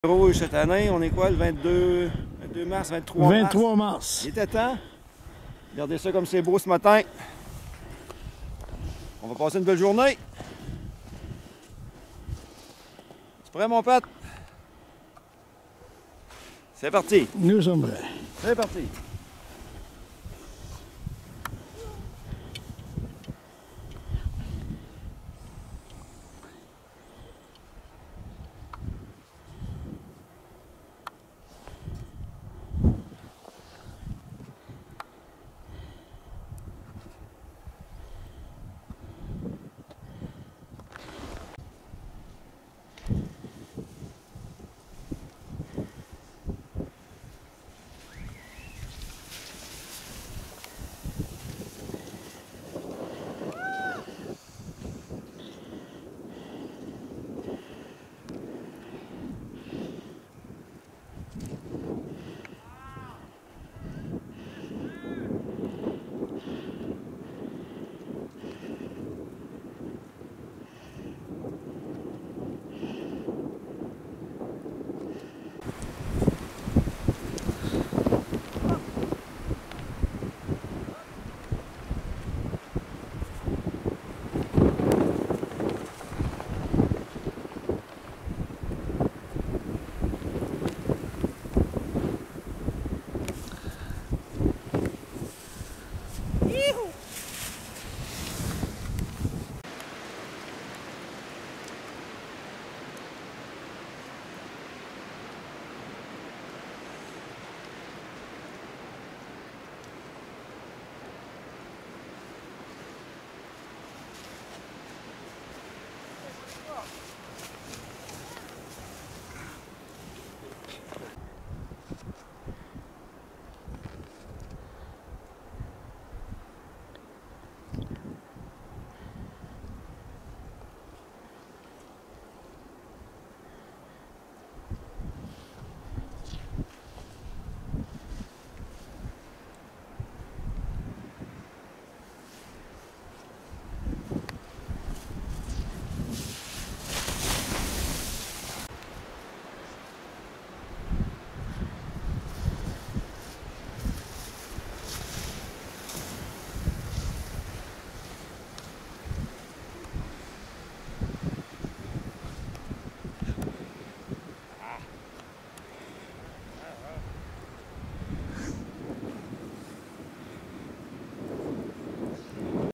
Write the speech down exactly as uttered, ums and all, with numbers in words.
Rouge cette année, on est quoi le vingt-deux, vingt-deux mars, vingt-trois mars? vingt-trois mars. Il était temps. Regardez ça comme c'est beau ce matin. On va passer une belle journée. Tu prêt mon pote? C'est parti. Nous sommes prêts. C'est parti.